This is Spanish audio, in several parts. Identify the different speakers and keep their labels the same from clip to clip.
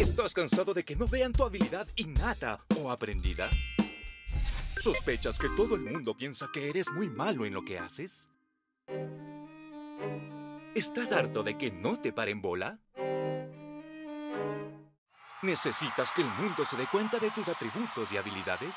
Speaker 1: ¿Estás cansado de que no vean tu habilidad innata o aprendida? ¿Sospechas que todo el mundo piensa que eres muy malo en lo que haces? ¿Estás harto de que no te paren bola? ¿Necesitas que el mundo se dé cuenta de tus atributos y habilidades?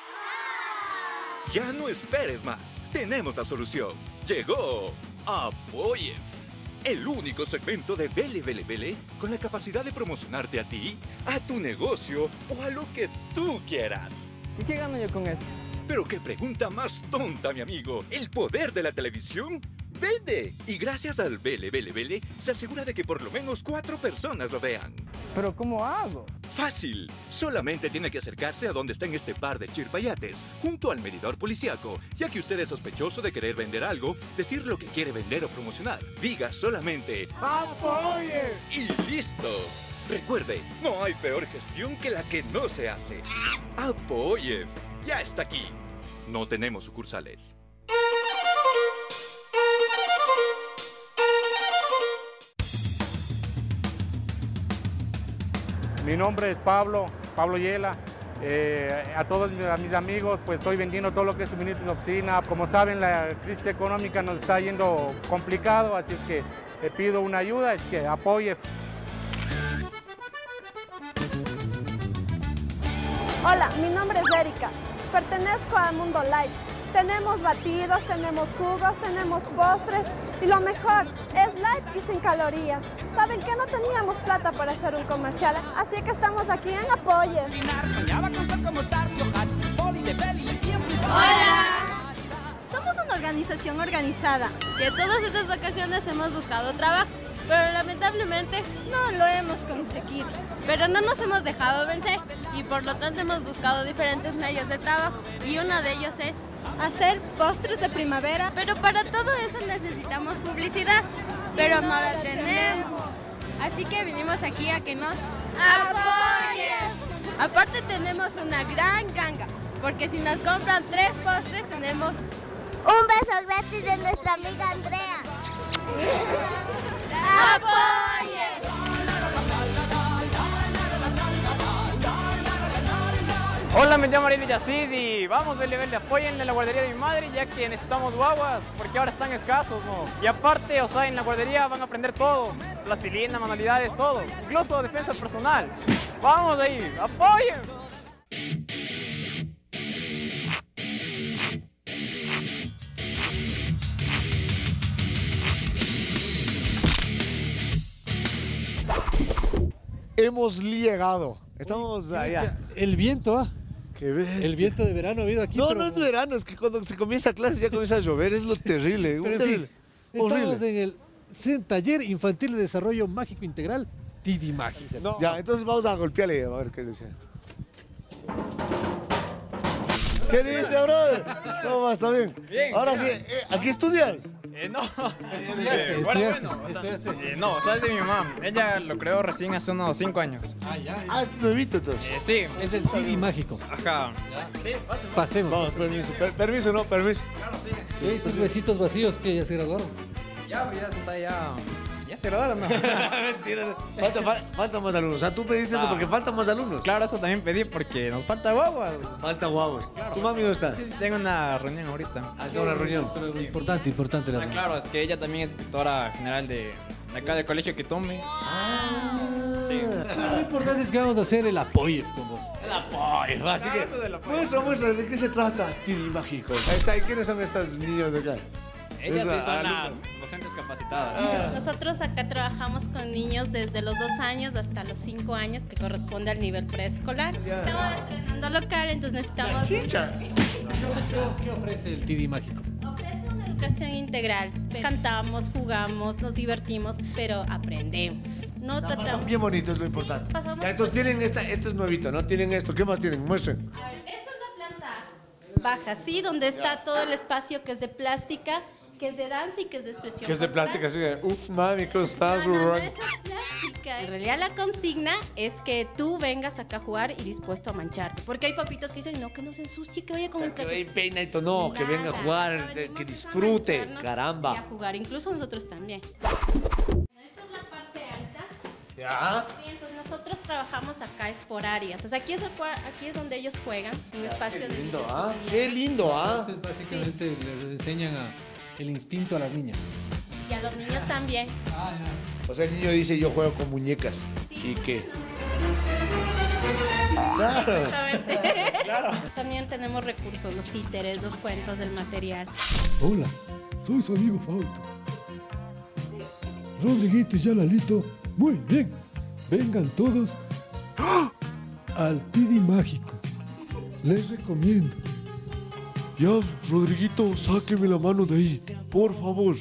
Speaker 1: Ya no esperes más. Tenemos la solución. Llegó Apoyef, el único segmento de Vele con la capacidad de promocionarte a ti, a tu negocio o a lo que tú quieras.
Speaker 2: ¿Y qué gano yo con esto?
Speaker 1: Pero qué pregunta más tonta, mi amigo. ¿El poder de la televisión? Vende. Y gracias al Vele, se asegura de que por lo menos 4 personas lo vean.
Speaker 2: ¿Pero cómo hago?
Speaker 1: Fácil. Solamente tiene que acercarse a donde está en este par de chirpayates, junto al medidor policíaco. Ya que usted es sospechoso de querer vender algo, decir lo que quiere vender o promocionar. Diga solamente ¡Apoye! Y listo. Recuerde, no hay peor gestión que la que no se hace. Apoye. Ya está aquí. No tenemos sucursales.
Speaker 3: Mi nombre es Pablo Yela. A todos mis amigos, pues estoy vendiendo todo lo que es suministros de oficina. Como saben, la crisis económica nos está yendo complicado, así es que le pido una ayuda, es que apoye.
Speaker 4: Hola, mi nombre es Erika. Pertenezco al Mundo Light. Tenemos batidos, tenemos jugos, tenemos postres y lo mejor, es light y sin calorías. ¿Saben que no teníamos plata para hacer un comercial? Así que estamos aquí en Apoye.
Speaker 5: ¡Hola! Somos una organización organizada. Que todas estas vacaciones hemos buscado trabajo, pero lamentablemente no lo hemos conseguido. Pero no nos hemos dejado vencer y por lo tanto hemos buscado diferentes medios de trabajo y uno de ellos es hacer postres de primavera. Pero para todo eso necesitamos publicidad, pero no la tenemos. Así que vinimos aquí a que nos apoyen. Aparte tenemos una gran ganga, porque si nos compran 3 postres tenemos
Speaker 6: un beso gratis de nuestra amiga Andrea.
Speaker 5: ¡Apoyen!
Speaker 2: Hola, me llamo Ariel Yacis y vamos, Vele, apóyenle a la guardería de mi madre ya que necesitamos guaguas, porque ahora están escasos, ¿no? Y aparte, o sea, en la guardería van a aprender todo, plastilina, manualidades, todo, incluso defensa personal. Vamos ahí, apoyen.
Speaker 7: Hemos llegado. Estamos allá.
Speaker 8: El viento, ¿ah?
Speaker 7: El
Speaker 8: viento de verano ha habido aquí.
Speaker 7: No,
Speaker 8: pero...
Speaker 7: no es verano, es que cuando se comienza clase ya comienza a llover, es lo terrible.
Speaker 8: Pero
Speaker 7: terrible.
Speaker 8: Estamos en el Taller Infantil de Desarrollo Mágico Integral, Tidi Magi.
Speaker 7: No. Ya, entonces vamos a golpearle a ver qué dice. ¿Qué dice, brother? ¿Cómo vas? ¿Está bien?
Speaker 2: Bien.
Speaker 7: Ahora sí, ¿aquí estudias?
Speaker 2: No.
Speaker 8: Estudiaste.
Speaker 2: No, sabes de mi mamá. Ella lo creó recién hace unos 5 años.
Speaker 7: Ah, es nuevito entonces.
Speaker 2: Sí.
Speaker 8: Es el Tidi Mágico.
Speaker 2: Ajá. Sí,
Speaker 8: Pasemos.
Speaker 7: Vamos, permiso. Permiso, no, permiso.
Speaker 2: Claro, sí.
Speaker 8: Estos huesitos vacíos que ya se graduaron.
Speaker 2: Ya se graduaron, ¿no?
Speaker 7: Mentira. Faltan más alumnos. O sea, tú pediste esto porque faltan más alumnos.
Speaker 2: Claro, eso también pedí porque nos falta guaguas.
Speaker 7: Faltan guavos. ¿Tu mami dónde está?
Speaker 2: Sí, tengo una reunión ahorita.
Speaker 7: Ah, tengo una reunión.
Speaker 8: Pero importante la reunión.
Speaker 2: Claro, es que ella también es inspectora general de acá del colegio que tome. Sí.
Speaker 8: Lo importante es que vamos a hacer el apoyo con vos.
Speaker 7: El apoyo. Así que, muestra, ¿de qué se trata? Tidi Mágico. Ahí está. ¿Y quiénes son estas niños de acá?
Speaker 2: Ellas sí son las docentes capacitadas.
Speaker 5: Nosotros acá trabajamos con niños desde los 2 años hasta los 5 años, que corresponde al nivel preescolar. Estamos estrenando local, entonces necesitamos...
Speaker 7: ¡Chicha!
Speaker 8: ¿Qué ofrece el Tidi Mágico?
Speaker 5: Ofrece una educación integral. Cantamos, jugamos, nos divertimos, pero aprendemos. No
Speaker 7: Son
Speaker 5: tratamos...
Speaker 7: bien bonitos, lo importante.
Speaker 5: Sí, pasamos-
Speaker 7: Ya, entonces tienen esto es nuevito, ¿no? Tienen esto. ¿Qué más tienen? Muestren.
Speaker 5: A ver, esta es la planta baja, ¿sí? Donde está todo el espacio que es de plástica, que es de danza y que es de expresión.
Speaker 7: Que es de
Speaker 5: corporal.
Speaker 7: plástica, así de, uf, mami, ¿cómo estás?
Speaker 5: No, esa es plástica. En realidad la consigna es que tú vengas acá a jugar y dispuesto a mancharte. Porque hay papitos que dicen, no, que no se ensucie, que vaya con el
Speaker 7: Que
Speaker 5: traje.
Speaker 7: peina y todo, no, que venga a
Speaker 5: Nada,
Speaker 7: jugar,
Speaker 5: no
Speaker 7: que
Speaker 5: venimos a
Speaker 7: disfrute,
Speaker 5: mancharnos y a
Speaker 7: caramba.
Speaker 5: jugar, incluso nosotros también. Esta es la parte alta.
Speaker 7: Ya.
Speaker 5: Sí, entonces nosotros trabajamos acá, es por área. Entonces aquí es donde ellos juegan, un espacio de
Speaker 7: lindo,
Speaker 5: vida
Speaker 7: ¿ah?
Speaker 5: cotidiana.
Speaker 7: Qué lindo, ¿ah?
Speaker 8: Entonces, básicamente les enseñan el instinto a las niñas.
Speaker 5: Y a los niños también.
Speaker 7: O sea, el niño dice, yo juego con muñecas.
Speaker 5: Sí.
Speaker 7: ¿Y qué? Claro.
Speaker 5: Exactamente. Claro. También tenemos recursos, los títeres, los cuentos, el material.
Speaker 9: Hola, soy su amigo Fausto. Rodriguito y Yalalito, muy bien. Vengan todos al Tidi Mágico. Les recomiendo.
Speaker 7: Ya, Rodriguito, sáqueme la mano de ahí, por favor.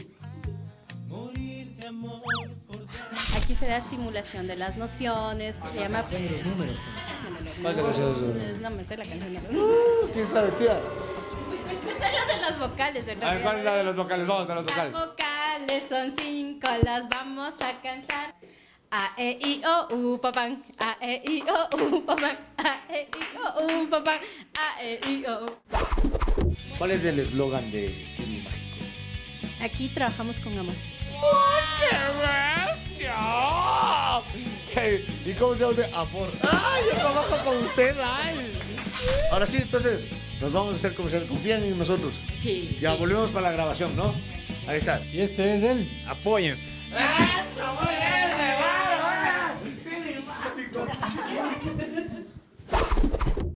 Speaker 5: Aquí se da estimulación de las nociones, se llama...
Speaker 8: Son los números.
Speaker 7: ¿Cuál canción
Speaker 5: No me sé la canción de los números.
Speaker 7: ¿Quién sabe, tía?
Speaker 5: Me sé la de las vocales, ¿verdad?
Speaker 7: A ver, ¿cuál es la de los vocales? Vamos a los vocales.
Speaker 5: Las vocales son 5, las vamos a cantar. A, E, I, O, U, papán. A, E, I, O, U, papán. A, E, I, O, U, papán. A, E, I, O, U.
Speaker 7: ¿Cuál es el eslogan de Tidi Mágico?
Speaker 5: Aquí trabajamos con amor.
Speaker 7: ¡Qué bestia! Hey, ¿y cómo se llama usted? Amor. ¡Ay, yo trabajo con usted! ¡Ay! Ahora sí, entonces, nos vamos a hacer comercial. ¿Confían en nosotros?
Speaker 5: Sí.
Speaker 7: Ya, volvemos para la grabación, ¿no? Ahí está.
Speaker 8: Y este es el
Speaker 2: Apoyen.
Speaker 7: ¡Eso! ¡Muy bien! ¡Tidi Mágico!